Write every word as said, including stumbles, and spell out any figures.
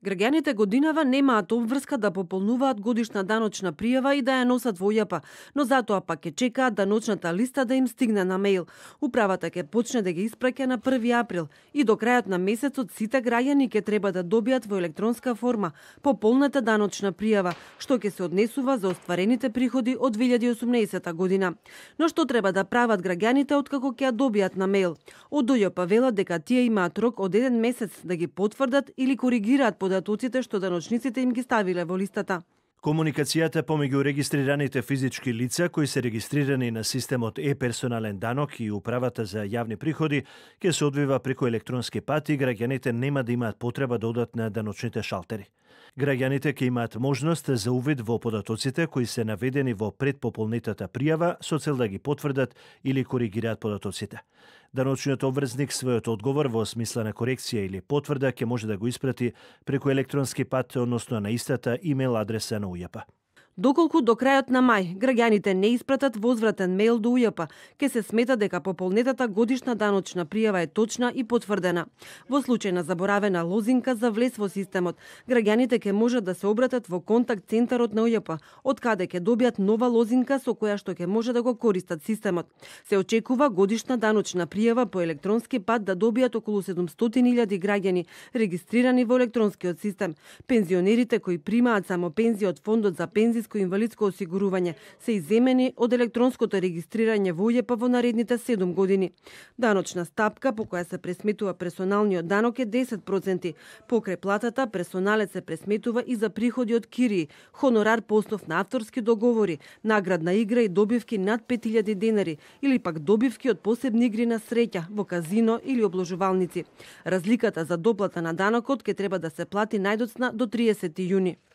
Граѓаните годинава немаат обврска да пополнуваат годишна даночна пријава и да ја носат во ЈП, но затоа пак ќе чекаат даночната листа да им стигне на мејл. Управата ќе почне да ги испраќа на први април и до крајот на месецот сите граѓани ќе треба да добијат во електронска форма пополната даночна пријава, што ќе се однесува за остварените приходи од две илјади и осумнаесета година. Но што треба да прават граѓаните откако ќе ја добијат на мејл? Од ЈП велат дека тие имаат рок од еден месец да ги потврдат или коригираат податоците што даночниците им ги ставиле во листата. Комуникацијата помеѓу регистрираните физички лица кои се регистрирани на системот е-персонален данок и управата за јавни приходи ќе се одвива преку електронски пат и граѓаните нема да имаат потреба да одат на даночните шалтери. Граѓаните ќе имаат можност за увид во податоците кои се наведени во предпополнетата пријава со цел да ги потврдат или коригираат податоците. Даночниот обврзник својот одговор во смисла на корекција или потврда ќе може да го испрати преку електронски пат, односно на истата имејл адреса на ЈП. Доколку до крајот на мај граѓаните не испратат возвратен мејл до ЈП, ќе се смета дека пополнетата годишна даночна пријава е точна и потврдена. Во случај на заборавена лозинка за влез во системот, граѓаните ќе можат да се обратат во контакт центарот на ЈП, од каде ќе добијат нова лозинка со која што ќе може да го користат системот. Се очекува годишна даночна пријава по електронски пат да добијат околу седумстотини илјади граѓани регистрирани во електронскиот систем. Пензионерите кои примаат само пензија од фондот за пензија и инвалидско осигурување се иземени од електронското регистрирање во ЈП во наредните седум години. Даночна стапка по која се пресметува персоналниот данок е десет проценти. Покрај платата, персоналец се пресметува и за приходи од кирии, хонорар по основ на авторски договори, наградна игра и добивки над пет илјади денари или пак добивки од посебни игри на среќа во казино или обложувалници. Разликата за доплата на данокот ќе треба да се плати најдоцна до триесети јуни.